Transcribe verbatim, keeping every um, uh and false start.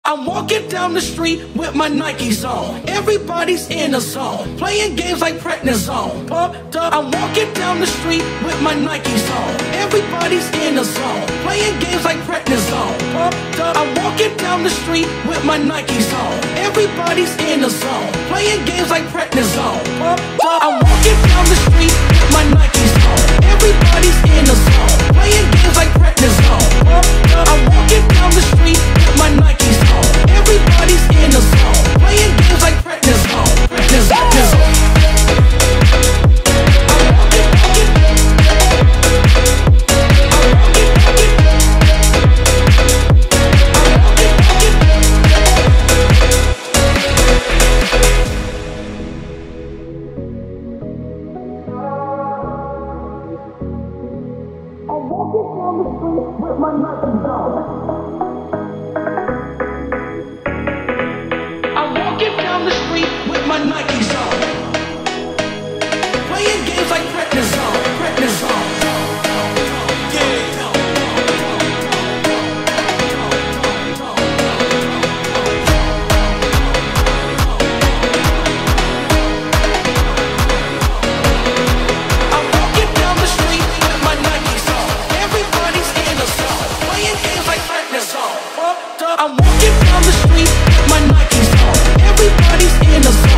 I'm walking down the street with my Nikes on. Everybody's in a zone, playing games like prednisone. Pumped up, I'm walking down the street with my Nikes on. Everybody's in a zone, playing games like prednisone. Pumped up, I'm walking down the street with my Nikes on. Everybody's in a zone, playing games like prednisone. Pumped up, I'm walking down the street with my Nikes on. Everybody's in a zone, playing games like prednisone. Pumped up, I'm walking down the street with my Nikes on. Everybody's in a zone, playing games like prednisone. Prednisone. I'm walking down the street with my Nikes on. Everybody's in a